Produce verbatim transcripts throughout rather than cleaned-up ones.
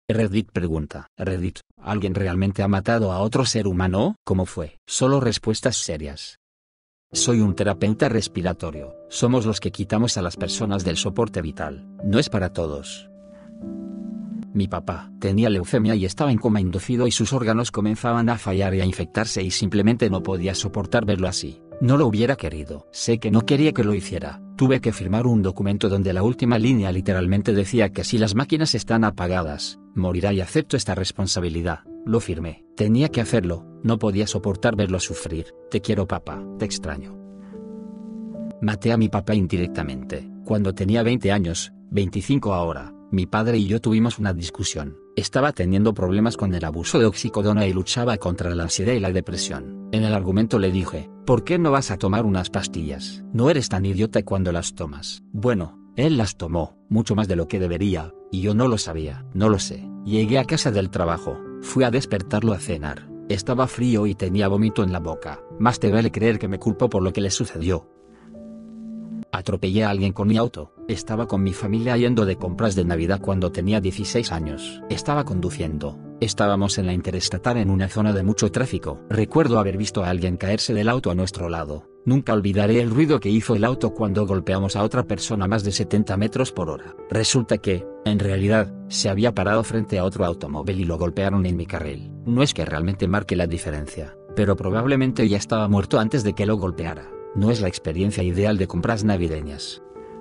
Reddit pregunta. Reddit, ¿alguien realmente ha matado a otro ser humano? ¿Cómo fue? Solo respuestas serias. Soy un terapeuta respiratorio. Somos los que quitamos a las personas del soporte vital. No es para todos. Mi papá tenía leucemia y estaba en coma inducido y sus órganos comenzaban a fallar y a infectarse y simplemente no podía soportar verlo así. No lo hubiera querido. Sé que no quería que lo hiciera. Tuve que firmar un documento donde la última línea literalmente decía que si las máquinas están apagadas, morirá y acepto esta responsabilidad. Lo firmé. Tenía que hacerlo. No podía soportar verlo sufrir. Te quiero, papá. Te extraño. Maté a mi papá indirectamente. Cuando tenía veinte años, veinticinco ahora, mi padre y yo tuvimos una discusión. Estaba teniendo problemas con el abuso de oxicodona y luchaba contra la ansiedad y la depresión. En el argumento le dije, ¿por qué no vas a tomar unas pastillas? No eres tan idiota cuando las tomas. Bueno, él las tomó, mucho más de lo que debería, y yo no lo sabía. No lo sé. Llegué a casa del trabajo, fui a despertarlo a cenar. Estaba frío y tenía vómito en la boca. Más te vale creer que me culpó por lo que le sucedió. Atropellé a alguien con mi auto. Estaba con mi familia yendo de compras de Navidad cuando tenía dieciséis años. Estaba conduciendo. Estábamos en la interestatal en una zona de mucho tráfico. Recuerdo haber visto a alguien caerse del auto a nuestro lado. Nunca olvidaré el ruido que hizo el auto cuando golpeamos a otra persona a más de setenta metros por hora. Resulta que, en realidad, se había parado frente a otro automóvil y lo golpearon en mi carril. No es que realmente marque la diferencia, pero probablemente ya estaba muerto antes de que lo golpeara. No es la experiencia ideal de compras navideñas.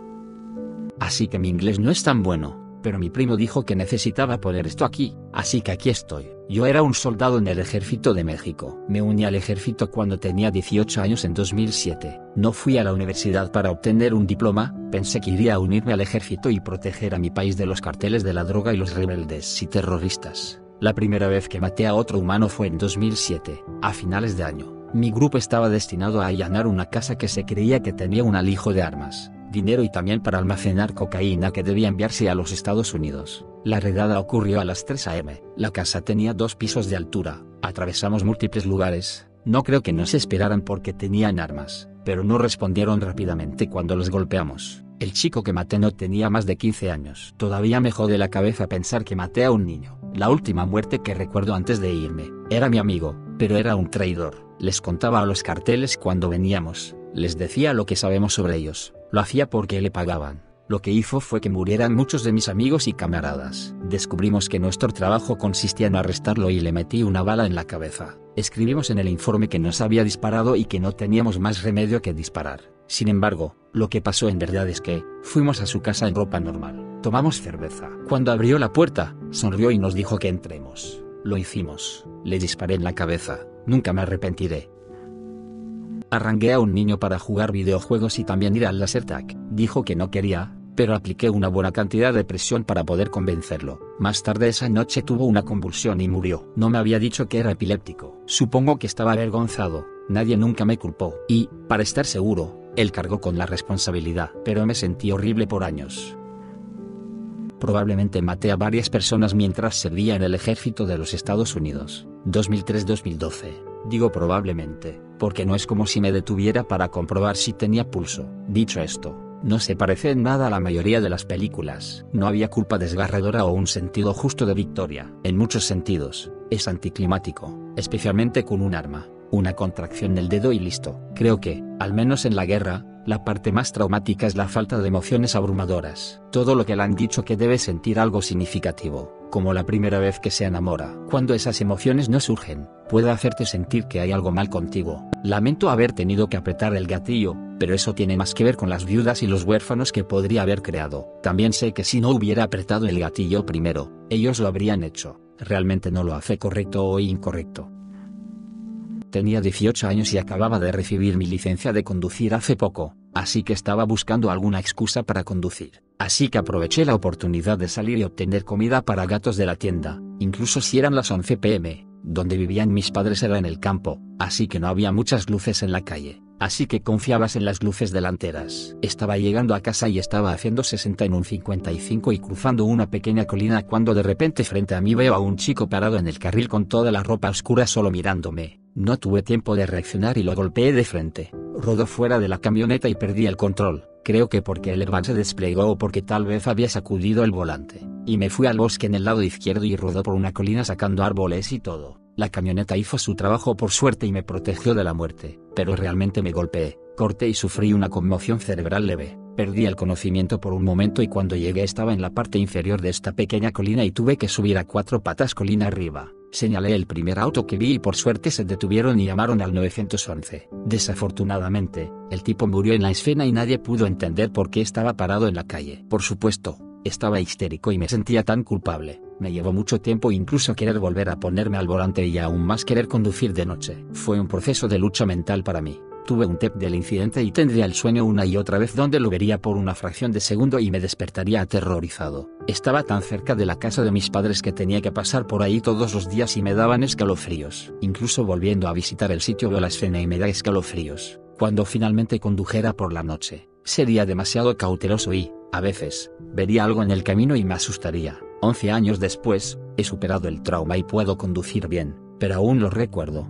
Así que mi inglés no es tan bueno, pero mi primo dijo que necesitaba poner esto aquí, así que aquí estoy. Yo era un soldado en el ejército de México. Me uní al ejército cuando tenía dieciocho años en dos mil siete. No fui a la universidad para obtener un diploma, pensé que iría a unirme al ejército y proteger a mi país de los carteles de la droga y los rebeldes y terroristas. La primera vez que maté a otro humano fue en dos mil siete, a finales de año. Mi grupo estaba destinado a allanar una casa que se creía que tenía un alijo de armas, dinero y también para almacenar cocaína que debía enviarse a los Estados Unidos. La redada ocurrió a las tres a eme. La casa tenía dos pisos de altura. Atravesamos múltiples lugares. No creo que nos esperaran porque tenían armas, pero no respondieron rápidamente cuando los golpeamos. El chico que maté no tenía más de quince años. Todavía me jode la cabeza pensar que maté a un niño. La última muerte que recuerdo antes de irme. Era mi amigo, pero era un traidor. Les contaba a los carteles cuando veníamos. Les decía lo que sabemos sobre ellos. Lo hacía porque le pagaban. Lo que hizo fue que murieran muchos de mis amigos y camaradas. Descubrimos que nuestro trabajo consistía en arrestarlo y le metí una bala en la cabeza. Escribimos en el informe que nos había disparado y que no teníamos más remedio que disparar. Sin embargo, lo que pasó en verdad es que, fuimos a su casa en ropa normal. Tomamos cerveza. Cuando abrió la puerta, sonrió y nos dijo que entremos. Lo hicimos. Le disparé en la cabeza. Nunca me arrepentiré. Arranqué a un niño para jugar videojuegos y también ir al laser tag. Dijo que no quería, pero apliqué una buena cantidad de presión para poder convencerlo. Más tarde esa noche tuvo una convulsión y murió. No me había dicho que era epiléptico. Supongo que estaba avergonzado. Nadie nunca me culpó. Y, para estar seguro, él cargó con la responsabilidad. Pero me sentí horrible por años. Probablemente maté a varias personas mientras servía en el ejército de los Estados Unidos. dos mil tres a dos mil doce. Digo probablemente, porque no es como si me detuviera para comprobar si tenía pulso. Dicho esto, no se parece en nada a la mayoría de las películas. No había culpa desgarradora o un sentido justo de victoria. En muchos sentidos, es anticlimático, especialmente con un arma, una contracción del dedo y listo. Creo que, al menos en la guerra, la parte más traumática es la falta de emociones abrumadoras. Todo lo que le han dicho que debe sentir algo significativo, como la primera vez que se enamora. Cuando esas emociones no surgen, puede hacerte sentir que hay algo mal contigo. Lamento haber tenido que apretar el gatillo, pero eso tiene más que ver con las viudas y los huérfanos que podría haber creado. También sé que si no hubiera apretado el gatillo primero, ellos lo habrían hecho. Realmente no lo hace correcto o incorrecto. Tenía dieciocho años y acababa de recibir mi licencia de conducir hace poco, así que estaba buscando alguna excusa para conducir. Así que aproveché la oportunidad de salir y obtener comida para gatos de la tienda, incluso si eran las once pe eme. Donde vivían mis padres era en el campo, así que no había muchas luces en la calle, así que confiabas en las luces delanteras. Estaba llegando a casa y estaba haciendo sesenta en un cincuenta y cinco y cruzando una pequeña colina cuando de repente frente a mí veo a un chico parado en el carril con toda la ropa oscura solo mirándome. No tuve tiempo de reaccionar y lo golpeé de frente. Rodó fuera de la camioneta y perdí el control. creo que porque el airbag se desplegó o porque tal vez había sacudido el volante, y me fui al bosque en el lado izquierdo y rodó por una colina sacando árboles y todo. La camioneta hizo su trabajo por suerte y me protegió de la muerte, pero realmente me golpeé, corté y sufrí una conmoción cerebral leve. Perdí el conocimiento por un momento y cuando llegué estaba en la parte inferior de esta pequeña colina y tuve que subir a cuatro patas colina arriba. Señalé el primer auto que vi y por suerte se detuvieron y llamaron al nueve once. Desafortunadamente, el tipo murió en la escena y nadie pudo entender por qué estaba parado en la calle. Por supuesto, estaba histérico y me sentía tan culpable. Me llevó mucho tiempo incluso querer volver a ponerme al volante y aún más querer conducir de noche. Fue un proceso de lucha mental para mí. Tuve un tape del incidente y tendría el sueño una y otra vez donde lo vería por una fracción de segundo y me despertaría aterrorizado. Estaba tan cerca de la casa de mis padres que tenía que pasar por ahí todos los días y me daban escalofríos. Incluso volviendo a visitar el sitio veo la escena y me da escalofríos. Cuando finalmente condujera por la noche, sería demasiado cauteloso y, a veces, vería algo en el camino y me asustaría. Once años después, he superado el trauma y puedo conducir bien, pero aún lo recuerdo.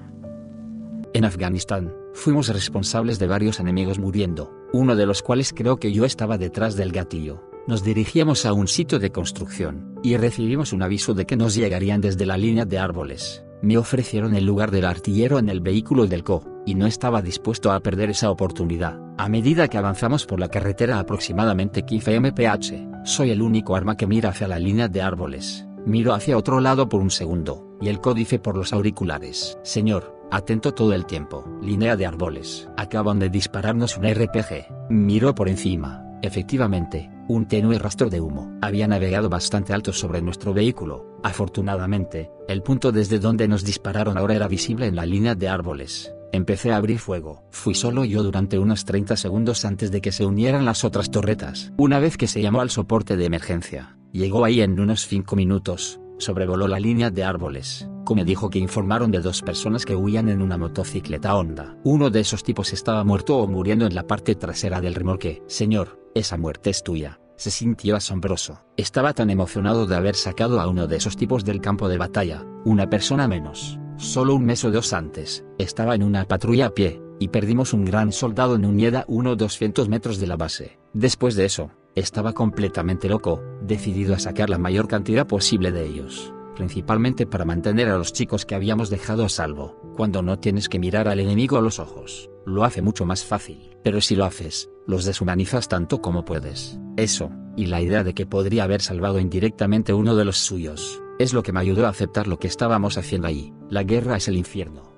En Afganistán, fuimos responsables de varios enemigos muriendo, uno de los cuales creo que yo estaba detrás del gatillo. Nos dirigíamos a un sitio de construcción, y recibimos un aviso de que nos llegarían desde la línea de árboles. Me ofrecieron el lugar del artillero en el vehículo del C O, y no estaba dispuesto a perder esa oportunidad. A medida que avanzamos por la carretera a aproximadamente quince millas por hora, soy el único arma que mira hacia la línea de árboles. Miro hacia otro lado por un segundo, y el C O dice por los auriculares: señor, atento todo el tiempo. Línea de árboles. Acaban de dispararnos un R P G. Miró por encima. Efectivamente, un tenue rastro de humo había navegado bastante alto sobre nuestro vehículo. Afortunadamente, el punto desde donde nos dispararon ahora era visible en la línea de árboles. Empecé a abrir fuego. Fui solo yo durante unos treinta segundos antes de que se unieran las otras torretas. Una vez que se llamó al soporte de emergencia, llegó ahí en unos cinco minutos. Sobrevoló la línea de árboles. Como dijo que informaron de dos personas que huían en una motocicleta Honda. Uno de esos tipos estaba muerto o muriendo en la parte trasera del remolque. Señor, esa muerte es tuya. Se sintió asombroso. Estaba tan emocionado de haber sacado a uno de esos tipos del campo de batalla. Una persona menos. Solo un mes o dos antes, estaba en una patrulla a pie, y perdimos un gran soldado en Unieda a unos doscientos metros de la base. Después de eso, estaba completamente loco, decidido a sacar la mayor cantidad posible de ellos, principalmente para mantener a los chicos que habíamos dejado a salvo. Cuando no tienes que mirar al enemigo a los ojos, lo hace mucho más fácil, pero si lo haces, los deshumanizas tanto como puedes. Eso, y la idea de que podría haber salvado indirectamente uno de los suyos, es lo que me ayudó a aceptar lo que estábamos haciendo allí. La guerra es el infierno.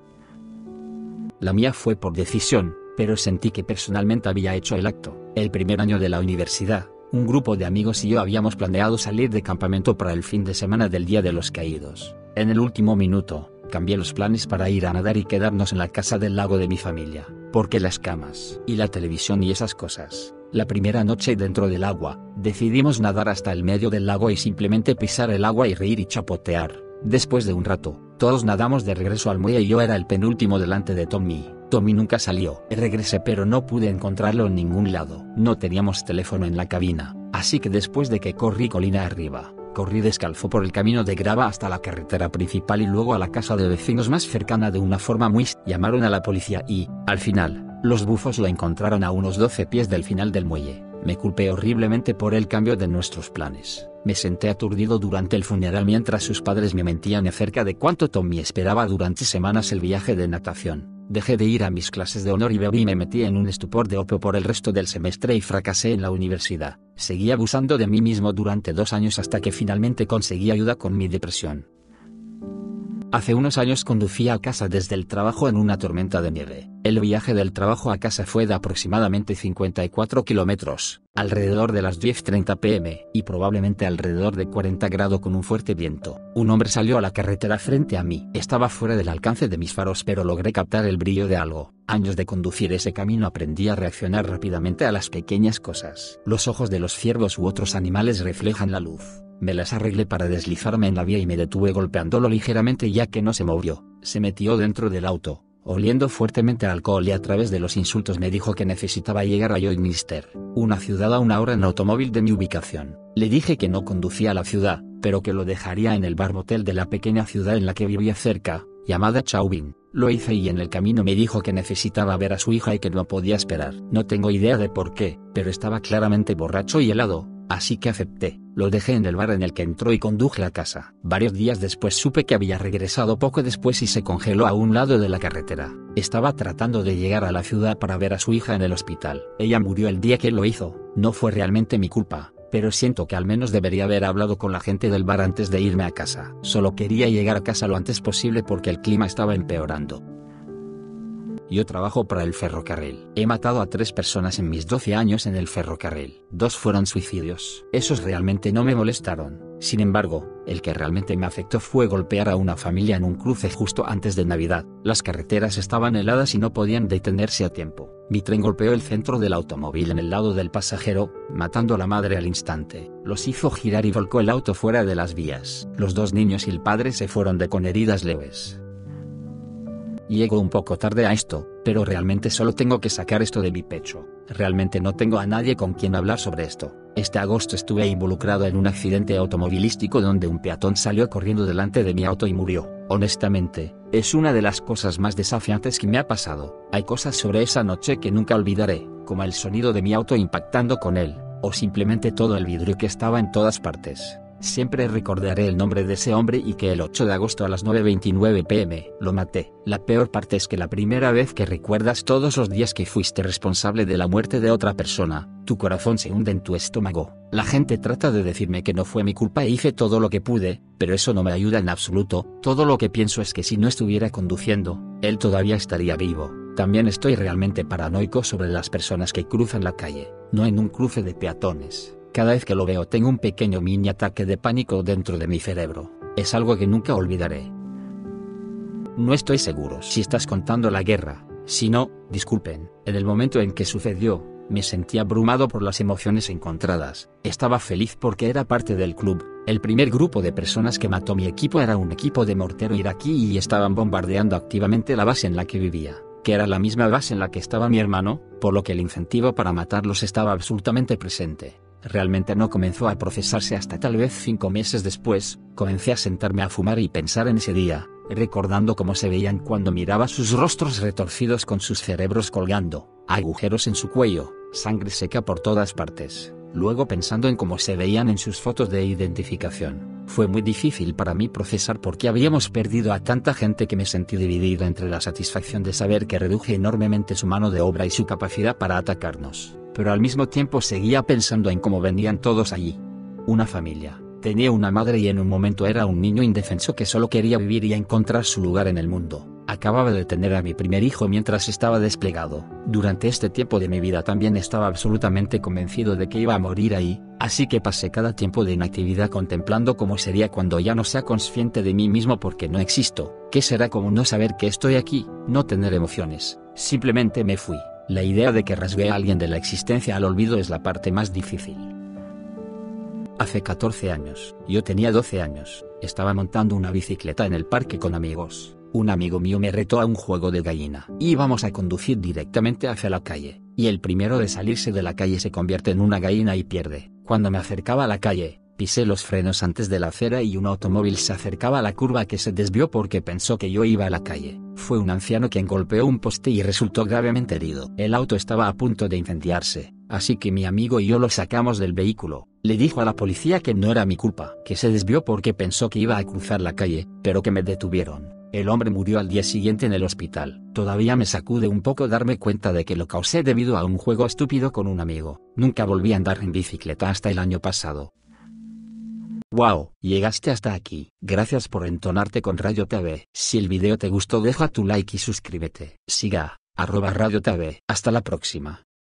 La mía fue por decisión, pero sentí que personalmente había hecho el acto. El primer año de la universidad, un grupo de amigos y yo habíamos planeado salir de campamento para el fin de semana del Día de los Caídos. En el último minuto, cambié los planes para ir a nadar y quedarnos en la casa del lago de mi familia, porque las camas y la televisión y esas cosas. La primera noche dentro del agua, decidimos nadar hasta el medio del lago y simplemente pisar el agua y reír y chapotear. Después de un rato, todos nadamos de regreso al muelle y yo era el penúltimo delante de Tommy. Tommy nunca salió. Regresé pero no pude encontrarlo en ningún lado. No teníamos teléfono en la cabina, así que después de que corrí colina arriba, corrí descalzo por el camino de grava hasta la carretera principal y luego a la casa de vecinos más cercana de una forma muy... Llamaron a la policía y, al final, los bufos lo encontraron a unos doce pies del final del muelle. Me culpé horriblemente por el cambio de nuestros planes. Me senté aturdido durante el funeral mientras sus padres me mentían acerca de cuánto Tommy esperaba durante semanas el viaje de natación. Dejé de ir a mis clases de honor y bebí y me metí en un estupor de opio por el resto del semestre y fracasé en la universidad. Seguí abusando de mí mismo durante dos años hasta que finalmente conseguí ayuda con mi depresión. Hace unos años conducía a casa desde el trabajo en una tormenta de nieve. El viaje del trabajo a casa fue de aproximadamente cincuenta y cuatro kilómetros, alrededor de las diez treinta pm, y probablemente alrededor de cuarenta grados con un fuerte viento. Un hombre salió a la carretera frente a mí. Estaba fuera del alcance de mis faros pero logré captar el brillo de algo. Años de conducir ese camino aprendí a reaccionar rápidamente a las pequeñas cosas. Los ojos de los ciervos u otros animales reflejan la luz. Me las arreglé para deslizarme en la vía y me detuve golpeándolo ligeramente ya que no se movió. Se metió dentro del auto, oliendo fuertemente a alcohol y a través de los insultos me dijo que necesitaba llegar a Lloydminster, una ciudad a una hora en automóvil de mi ubicación. Le dije que no conducía a la ciudad, pero que lo dejaría en el bar motel de la pequeña ciudad en la que vivía cerca, llamada Chauvin. Lo hice y en el camino me dijo que necesitaba ver a su hija y que no podía esperar. No tengo idea de por qué, pero estaba claramente borracho y helado, así que acepté. Lo dejé en el bar en el que entró y conduje a casa. Varios días después supe que había regresado poco después y se congeló a un lado de la carretera. Estaba tratando de llegar a la ciudad para ver a su hija en el hospital. Ella murió el día que lo hizo. No fue realmente mi culpa, pero siento que al menos debería haber hablado con la gente del bar antes de irme a casa. Solo quería llegar a casa lo antes posible porque el clima estaba empeorando. Yo trabajo para el ferrocarril. He matado a tres personas en mis doce años en el ferrocarril. Dos fueron suicidios. Esos realmente no me molestaron. Sin embargo, el que realmente me afectó fue golpear a una familia en un cruce justo antes de Navidad. Las carreteras estaban heladas y no podían detenerse a tiempo. Mi tren golpeó el centro del automóvil en el lado del pasajero, matando a la madre al instante. Los hizo girar y volcó el auto fuera de las vías. Los dos niños y el padre se fueron de con heridas leves. Llego un poco tarde a esto, pero realmente solo tengo que sacar esto de mi pecho. Realmente no tengo a nadie con quien hablar sobre esto. Este agosto estuve involucrado en un accidente automovilístico donde un peatón salió corriendo delante de mi auto y murió. Honestamente, es una de las cosas más desafiantes que me ha pasado. Hay cosas sobre esa noche que nunca olvidaré, como el sonido de mi auto impactando con él, o simplemente todo el vidrio que estaba en todas partes. Siempre recordaré el nombre de ese hombre y que el ocho de agosto a las nueve veintinueve pm lo maté. La peor parte es que la primera vez que recuerdas todos los días que fuiste responsable de la muerte de otra persona, tu corazón se hunde en tu estómago. La gente trata de decirme que no fue mi culpa e hice todo lo que pude, pero eso no me ayuda en absoluto. Todo lo que pienso es que si no estuviera conduciendo, él todavía estaría vivo. También estoy realmente paranoico sobre las personas que cruzan la calle, no en un cruce de peatones. Cada vez que lo veo tengo un pequeño mini ataque de pánico dentro de mi cerebro. Es algo que nunca olvidaré. No estoy seguro si estás contando la guerra. Si no, disculpen. En el momento en que sucedió, me sentí abrumado por las emociones encontradas. Estaba feliz porque era parte del club. El primer grupo de personas que mató mi equipo era un equipo de mortero iraquí y estaban bombardeando activamente la base en la que vivía, que era la misma base en la que estaba mi hermano, por lo que el incentivo para matarlos estaba absolutamente presente. Realmente no comenzó a procesarse hasta tal vez cinco meses después. Comencé a sentarme a fumar y pensar en ese día, recordando cómo se veían cuando miraba sus rostros retorcidos con sus cerebros colgando, agujeros en su cuello, sangre seca por todas partes. Luego pensando en cómo se veían en sus fotos de identificación. Fue muy difícil para mí procesar por qué habíamos perdido a tanta gente que me sentí dividido entre la satisfacción de saber que reduje enormemente su mano de obra y su capacidad para atacarnos, pero al mismo tiempo seguía pensando en cómo venían todos allí. Una familia. Tenía una madre y en un momento era un niño indefenso que solo quería vivir y encontrar su lugar en el mundo. Acababa de tener a mi primer hijo mientras estaba desplegado. Durante este tiempo de mi vida también estaba absolutamente convencido de que iba a morir ahí, así que pasé cada tiempo de inactividad contemplando cómo sería cuando ya no sea consciente de mí mismo porque no existo. ¿Qué será como no saber que estoy aquí, no tener emociones? Simplemente me fui. La idea de que rasgué a alguien de la existencia al olvido es la parte más difícil. Hace catorce años, yo tenía doce años, estaba montando una bicicleta en el parque con amigos. Un amigo mío me retó a un juego de gallina. Íbamos a conducir directamente hacia la calle, y el primero de salirse de la calle se convierte en una gallina y pierde. Cuando me acercaba a la calle, pisé los frenos antes de la acera y un automóvil se acercaba a la curva que se desvió porque pensó que yo iba a la calle. Fue un anciano quien golpeó un poste y resultó gravemente herido. El auto estaba a punto de incendiarse, así que mi amigo y yo lo sacamos del vehículo. Le dijo a la policía que no era mi culpa, que se desvió porque pensó que iba a cruzar la calle, pero que me detuvieron. El hombre murió al día siguiente en el hospital. Todavía me sacude un poco darme cuenta de que lo causé debido a un juego estúpido con un amigo. Nunca volví a andar en bicicleta hasta el año pasado. Wow, llegaste hasta aquí. Gracias por entonarte con Radio T V. Si el video te gustó deja tu like y suscríbete. Siga, arroba Radio T V. Hasta la próxima.